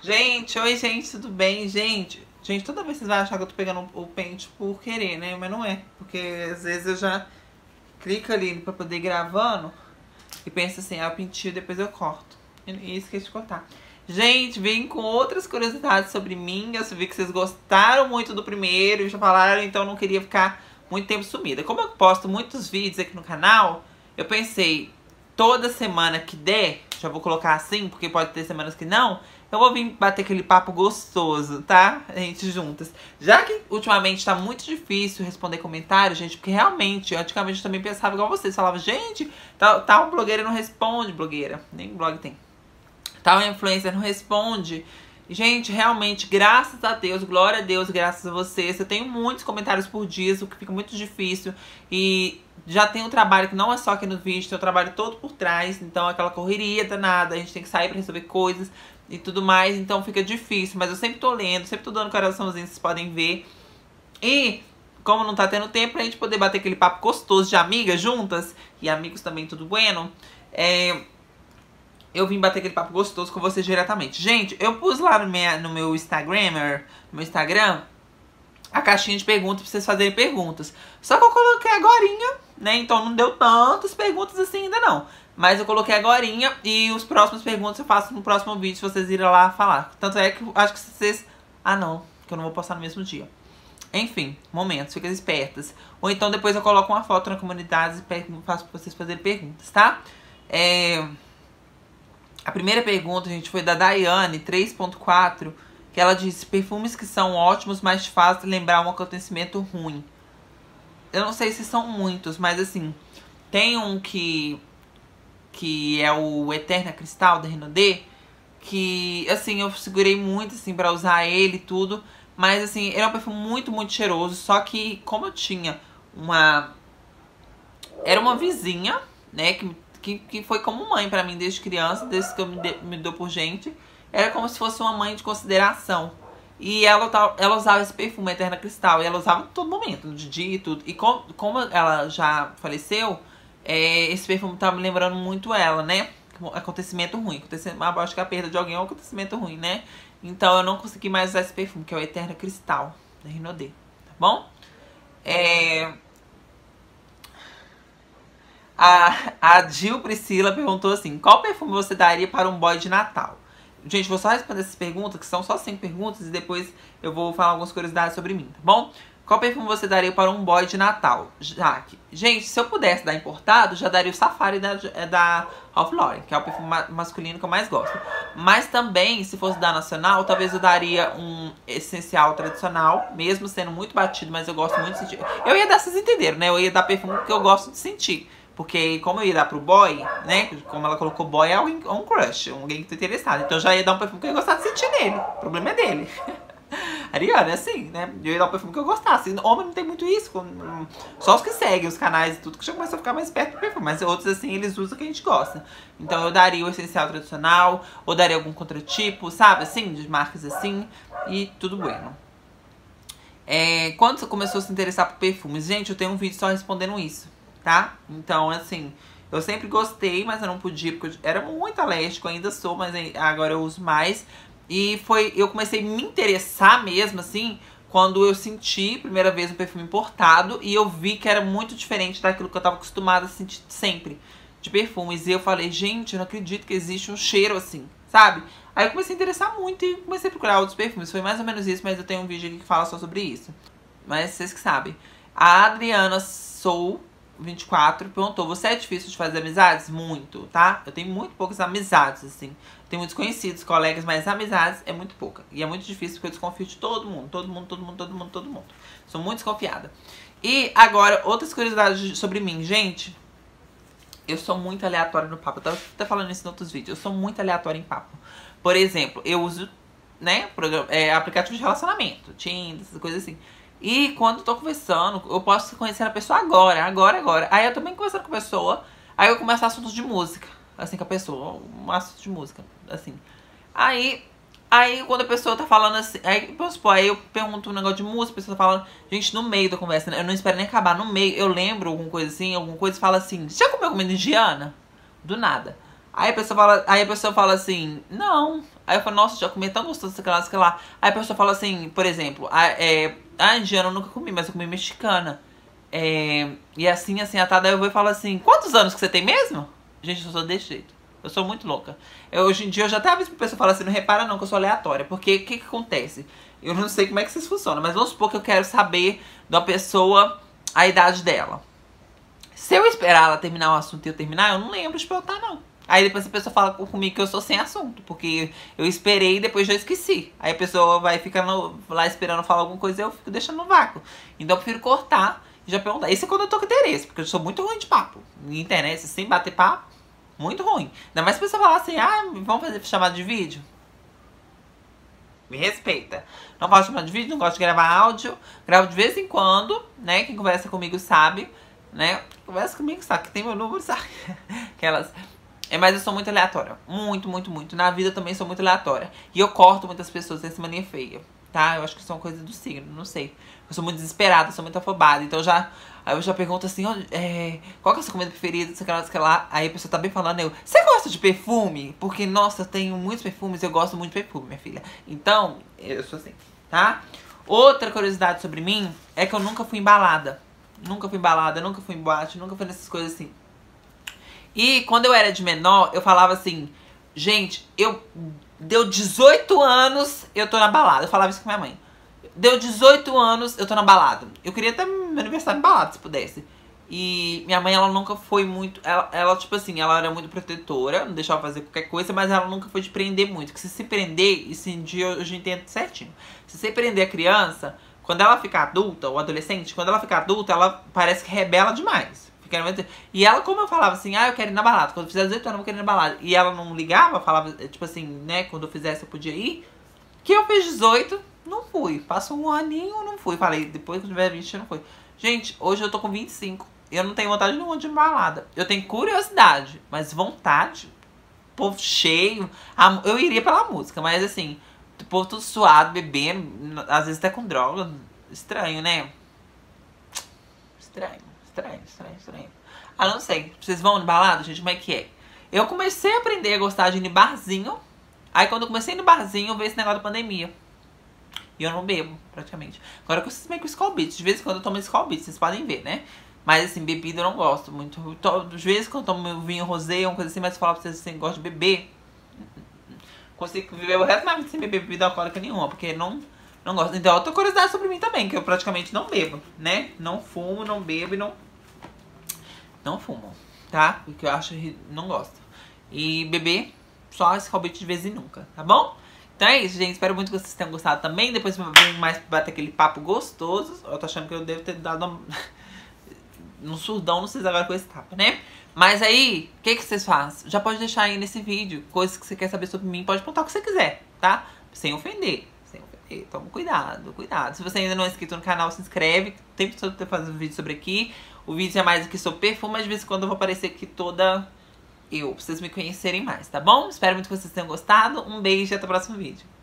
Gente, oi gente, tudo bem? Gente, toda vez vocês vão achar que eu tô pegando o pente por querer, né? Mas não é, porque às vezes eu já clico ali pra poder ir gravando e penso assim, ah, eu pentio, depois eu corto. E esqueci de cortar. Gente, vim com outras curiosidades sobre mim. Eu vi que vocês gostaram muito do primeiro e já falaram, então eu não queria ficar muito tempo sumida. Como eu posto muitos vídeos aqui no canal, eu pensei, toda semana que der, já vou colocar assim, porque pode ter semanas que não, eu vou vir bater aquele papo gostoso, tá? A gente juntas. Já que ultimamente tá muito difícil responder comentários, gente, porque realmente, antigamente eu também pensava igual vocês. Falava, gente, tal blogueira não responde, blogueira, nem blog tem. Tal influencer não responde. Gente, realmente, graças a Deus, glória a Deus, graças a vocês. Eu tenho muitos comentários por dia, o que fica muito difícil. E já tem um trabalho que não é só aqui no vídeo, tem um trabalho todo por trás. Então, aquela correria danada, a gente tem que sair pra resolver coisas e tudo mais. Então, fica difícil. Mas eu sempre tô lendo, sempre tô dando coraçãozinho, vocês podem ver. E como não tá tendo tempo pra gente poder bater aquele papo gostoso de amigas juntas, e amigos também, tudo bueno, eu vim bater aquele papo gostoso com vocês diretamente. Gente, eu pus lá no meu Instagram, a caixinha de perguntas pra vocês fazerem perguntas. Só que eu coloquei agorinha, né? Então não deu tantas perguntas assim ainda não. Mas eu coloquei agorinha e os próximos perguntas eu faço no próximo vídeo, se vocês irem lá falar. Tanto é que eu acho que vocês... Ah, não, que eu não vou postar no mesmo dia. Enfim, momentos, fiquem espertas. Ou então depois eu coloco uma foto na comunidade e faço pra vocês fazerem perguntas, tá? A primeira pergunta, gente, foi da Daiane, 3.4, que ela disse, perfumes que são ótimos, mas te fazem lembrar um acontecimento ruim. Eu não sei se são muitos, mas assim, tem um que é o Eterna Cristal, da Renaudet, que, assim, eu segurei muito, assim, pra usar ele e tudo, mas, assim, ele é um perfume muito, muito cheiroso, só que, como eu tinha era uma vizinha, né, que foi como mãe pra mim desde criança, desde que eu me dou por gente. Era como se fosse uma mãe de consideração. E ela usava esse perfume Eterna Cristal. E ela usava em todo momento, de dia e tudo. E como ela já faleceu, esse perfume tá me lembrando muito ela, né? Acontecimento ruim. Acho que a perda de alguém é um acontecimento ruim, né? Então eu não consegui mais usar esse perfume, que é o Eterna Cristal, da Renaudet. Tá bom? A Gil Priscila perguntou assim, qual perfume você daria para um boy de Natal? Gente, vou só responder essas perguntas, que são só 5 perguntas, e depois eu vou falar algumas curiosidades sobre mim, tá bom? Qual perfume você daria para um boy de Natal? Jaque. Gente, se eu pudesse dar importado, já daria o Safari da Ralph Lauren, que é o perfume masculino que eu mais gosto. Mas também, se fosse da nacional, talvez eu daria um essencial tradicional, mesmo sendo muito batido, mas eu gosto muito de sentir. Eu ia dar, vocês entenderam, né? Eu ia dar perfume que eu gosto de sentir. Porque como eu ia dar pro boy, né? Como ela colocou boy, é um crush, alguém que tá interessado. Então eu já ia dar um perfume que eu ia gostar de sentir nele. O problema é dele. Ariana, é assim, né? Eu ia dar um perfume que eu gostasse. Homem não tem muito isso. Só os que seguem os canais e tudo, que já começam a ficar mais perto do perfume. Mas outros, assim, eles usam o que a gente gosta. Então eu daria o essencial tradicional, ou daria algum contratipo, sabe? Assim, de marcas assim. E tudo bueno. Quando você começou a se interessar por perfumes? Gente, eu tenho um vídeo só respondendo isso, tá? Então, assim, eu sempre gostei, mas eu não podia, porque eu era muito alérgico, ainda sou, mas agora eu uso mais. E eu comecei a me interessar mesmo, assim, quando eu senti, primeira vez, um perfume importado, e eu vi que era muito diferente daquilo que eu tava acostumada a sentir sempre, de perfumes. E eu falei, gente, eu não acredito que existe um cheiro assim, sabe? Aí eu comecei a interessar muito e comecei a procurar outros perfumes. Foi mais ou menos isso, mas eu tenho um vídeo aqui que fala só sobre isso. Mas vocês que sabem. A Adriana Sou 24 perguntou, você é difícil de fazer amizades? Muito, tá? Eu tenho muito poucas amizades, assim. Tenho muitos conhecidos, colegas, mas amizades é muito pouca. E é muito difícil porque eu desconfio de todo mundo. Todo mundo. Sou muito desconfiada. E agora, outras curiosidades sobre mim. Gente, eu sou muito aleatória no papo. Eu tava até falando isso em outros vídeos. Eu sou muito aleatória em papo. Por exemplo, eu uso, né, aplicativo de relacionamento. Tinder, essas coisas assim. E quando eu tô conversando, eu posso conhecer a pessoa agora. Aí eu também conversando com a pessoa, aí eu começo assuntos de música, assim, com a pessoa, um assunto de música, assim. Aí quando a pessoa tá falando assim, aí eu pergunto um negócio de música, a pessoa tá falando, gente, no meio da conversa, né? Eu não espero nem acabar, no meio, eu lembro alguma coisa assim, e fala assim, já comeu comida indiana? Do nada. Aí a pessoa fala assim, não. Aí eu falo, nossa, já comi, é tão gostoso, sei lá, sei lá. Aí a pessoa fala assim, por exemplo, a indiana eu nunca comi, mas eu comi mexicana. E assim, atada, eu vou e falo assim, quantos anos que você tem mesmo? Gente, eu sou desse jeito. Eu sou muito louca. Hoje em dia eu já até aviso pra pessoa falar assim, não repara não que eu sou aleatória. Porque o que acontece? Eu não sei como é que vocês funcionam, mas vamos supor que eu quero saber da pessoa a idade dela. Se eu esperar ela terminar o assunto e eu terminar, eu não lembro de perguntar, não. Aí depois a pessoa fala comigo que eu sou sem assunto, porque eu esperei e depois já esqueci. Aí a pessoa vai ficando lá esperando falar alguma coisa e eu fico deixando no vácuo. Então eu prefiro cortar e já perguntar. Isso é quando eu tô com interesse, porque eu sou muito ruim de papo. Na internet, sem bater papo, muito ruim. Ainda mais se a pessoa falar assim, vamos fazer chamada de vídeo? Me respeita. Não gosto de chamada de vídeo, não gosto de gravar áudio. Gravo de vez em quando, né? Quem conversa comigo sabe, né? Conversa comigo sabe, que tem meu número, sabe? Aquelas... mas eu sou muito aleatória. Muito, muito, muito. Na vida eu também sou muito aleatória. E eu corto muitas pessoas, essa mania feia. Tá? Eu acho que isso é uma coisa do signo, não sei. Eu sou muito desesperada, sou muito afobada. Então aí eu já pergunto assim, qual que é a sua comida preferida? Sei lá. Aí a pessoa tá bem falando, você gosta de perfume? Porque, nossa, eu tenho muitos perfumes, eu gosto muito de perfume, minha filha. Então, eu sou assim, tá? Outra curiosidade sobre mim é que eu nunca fui embalada. Nunca fui embalada, nunca fui em boate, nunca fui nessas coisas assim. E quando eu era de menor, eu falava assim, gente, deu 18 anos, eu tô na balada. Eu falava isso com minha mãe. Deu 18 anos, eu tô na balada. Eu queria até meu aniversário em balada, se pudesse. E minha mãe, ela nunca foi muito... Ela, tipo assim, ela era muito protetora, não deixava fazer qualquer coisa, mas ela nunca foi de prender muito. Porque se prender, isso em dia eu já entendo certinho. Se você prender a criança, quando ela ficar adulta, ou adolescente, quando ela ficar adulta, ela parece que rebela demais. E ela, como eu falava assim, eu quero ir na balada. Quando eu fizer 18 anos, eu vou querer ir na balada. E ela não ligava, falava, tipo assim, né, quando eu fizesse eu podia ir. Que eu fiz 18, não fui. Passou um aninho, não fui. Falei, depois que eu tiver 20, eu não fui. Gente, hoje eu tô com 25. Eu não tenho vontade nenhuma de ir na balada. Eu tenho curiosidade, mas vontade, povo cheio. Eu iria pela música, mas assim, o povo tudo suado, bebendo, às vezes até com droga. Estranho, né? Estranho. Não sei. Vocês vão no balada, gente? Como é que é? Eu comecei a aprender a gostar de ir no barzinho. Aí quando eu comecei no barzinho, veio esse negócio da pandemia. E eu não bebo, praticamente. Agora eu meio com Skol Beats. De vez em quando eu tomo Skol Beats, vocês podem ver, né? Mas assim, bebida eu não gosto muito. De vez em quando eu tomo vinho rosé, uma coisa assim, mas falar pra vocês assim, gosto de beber. Consigo viver o resto da minha vida sem beber bebida alcoólica nenhuma, porque não gosto. Então, outra curiosidade sobre mim também, que eu praticamente não bebo, né? Não fumo, não bebo e não fumo, tá? Porque eu acho que não gosto. E beber, só esse calbite de vez em nunca, tá bom? Então é isso, gente. Espero muito que vocês tenham gostado também. Depois vem mais pra bater aquele papo gostoso. Eu tô achando que eu devo ter dado um surdão, não sei agora com esse tapa, né? Mas aí, o que vocês fazem? Já pode deixar aí nesse vídeo coisas que você quer saber sobre mim. Pode perguntar o que você quiser, tá? Sem ofender. Toma cuidado. Se você ainda não é inscrito no canal, se inscreve. O tempo todo eu tô fazendo vídeo sobre aqui. O vídeo é mais aqui sobre perfume, mas de vez em quando eu vou aparecer aqui toda pra vocês me conhecerem mais, tá bom? Espero muito que vocês tenham gostado. Um beijo e até o próximo vídeo.